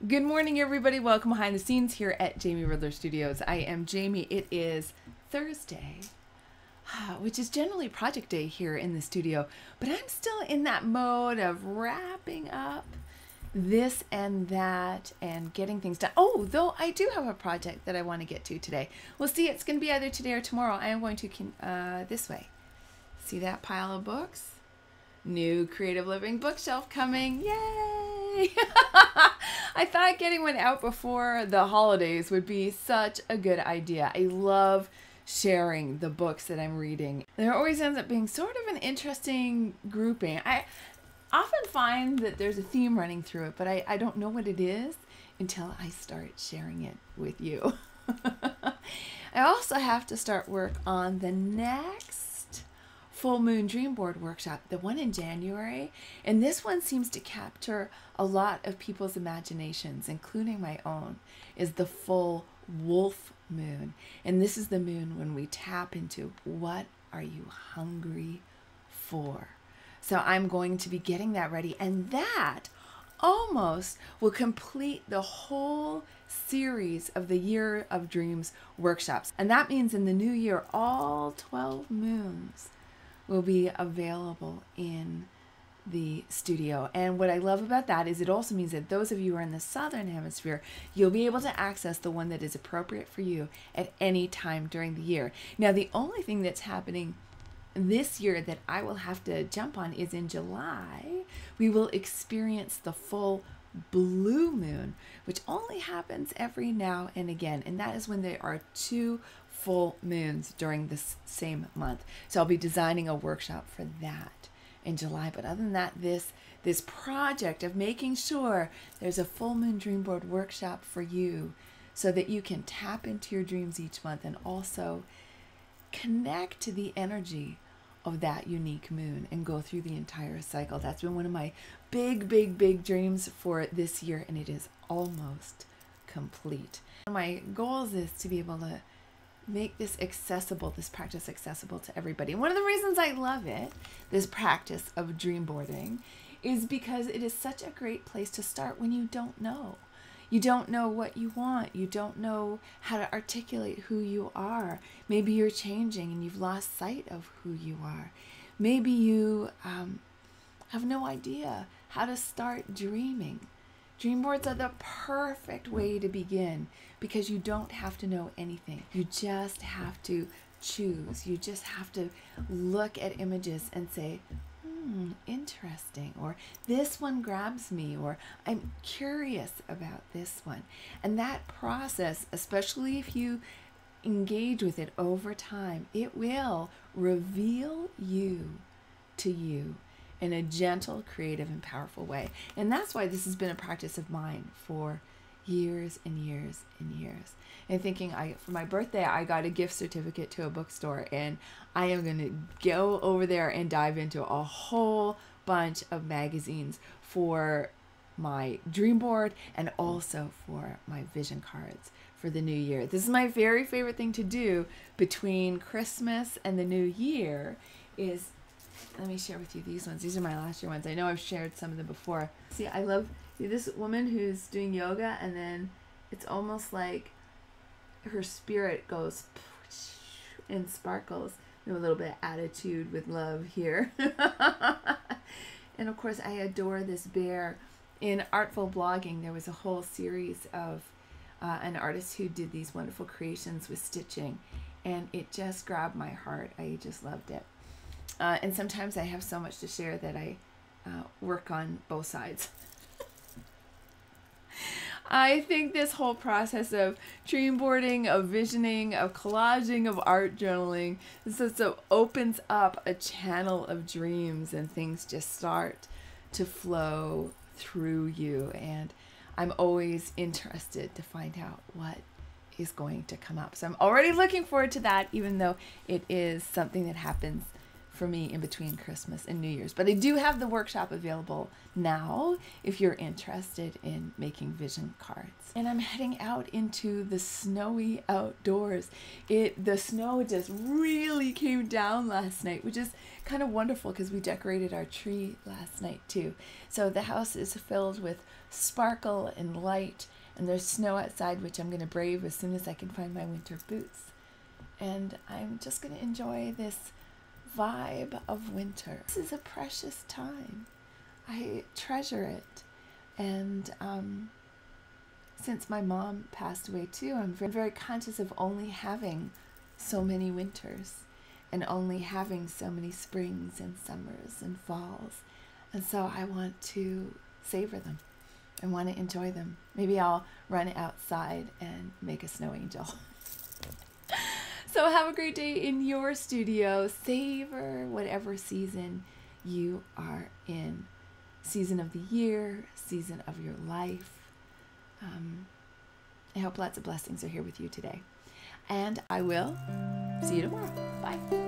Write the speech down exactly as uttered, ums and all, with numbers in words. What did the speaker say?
Good morning, everybody. Welcome behind the scenes here at Jamie Riddler Studios. I am Jamie. It is Thursday, which is generally project day here in the studio, but I'm still in that mode of wrapping up this and that and getting things done. Oh, though I do have a project that I want to get to today. We'll see. It's going to be either today or tomorrow. I am going to uh, this way. See that pile of books? New Creative Living bookshelf coming. Yay! I thought getting one out before the holidays would be such a good idea. I love sharing the books that I'm reading. There always ends up being sort of an interesting grouping. I often find that there's a theme running through it, but I, I don't know what it is until I start sharing it with you. I also have to start work on the next Full Moon Dream Board workshop, the one in January, and this one seems to capture a lot of people's imaginations, including my own, is the full wolf moon. And this is the moon when we tap into what are you hungry for. So I'm going to be getting that ready, and that almost will complete the whole series of the Year of Dreams workshops. And that means in the new year, all twelve moons will be available in the studio. And what I love about that is it also means that those of you who are in the southern hemisphere, you'll be able to access the one that is appropriate for you at any time during the year. Now, the only thing that's happening this year that I will have to jump on is in July, we will experience the full blue moon, which only happens every now and again. And that is when there are two full moons during this same month. So I'll be designing a workshop for that in July. But other than that, this this project of making sure there's a full moon dream board workshop for you so that you can tap into your dreams each month and also connect to the energy of that unique moon and go through the entire cycle. That's been one of my big, big, big dreams for this year, and it is almost complete. My goals is to be able to make this accessible, this practice accessible to everybody. And one of the reasons I love it, this practice of dream boarding, is because it is such a great place to start when you don't know. You don't know what you want. You don't know how to articulate who you are. Maybe you're changing and you've lost sight of who you are. Maybe you um, have no idea how to start dreaming. Dream boards are the perfect way to begin because you don't have to know anything. You just have to choose. You just have to look at images and say, hmm, interesting, or this one grabs me, or I'm curious about this one. And that process, especially if you engage with it over time, it will reveal you to you in a gentle, creative, and powerful way. And that's why this has been a practice of mine for years and years and years. And thinking, I for my birthday, I got a gift certificate to a bookstore, and I am going to go over there and dive into a whole bunch of magazines for my dream board and also for my vision cards for the new year. This is my very favorite thing to do between Christmas and the new year is, let me share with you these ones. These are my last year ones. I know I've shared some of them before. See, I love see this woman who's doing yoga, and then it's almost like her spirit goes and sparkles. You know, a little bit of attitude with love here. And of course, I adore this bear. In Artful Blogging, there was a whole series of uh, an artist who did these wonderful creations with stitching, and it just grabbed my heart. I just loved it. Uh, and sometimes I have so much to share that I uh, work on both sides. I think this whole process of dream boarding, of visioning, of collaging, of art journaling, so, so opens up a channel of dreams, and things just start to flow through you. And I'm always interested to find out what is going to come up. So I'm already looking forward to that, even though it is something that happens for me in between Christmas and New Year's. But I do have the workshop available now if you're interested in making vision cards. And I'm heading out into the snowy outdoors. It the snow just really came down last night, which is kind of wonderful because we decorated our tree last night too. So the house is filled with sparkle and light, and there's snow outside, which I'm going to brave as soon as I can find my winter boots. And I'm just going to enjoy this vibe of winter. This is a precious time. I treasure it. And um, since my mom passed away too, I'm very, very conscious of only having so many winters and only having so many springs and summers and falls. And so I want to savor them. I want to enjoy them. Maybe I'll run outside and make a snow angel. So have a great day in your studio. Savor whatever season you are in. Season of the year, season of your life. Um, I hope lots of blessings are here with you today. And I will see you tomorrow. Bye.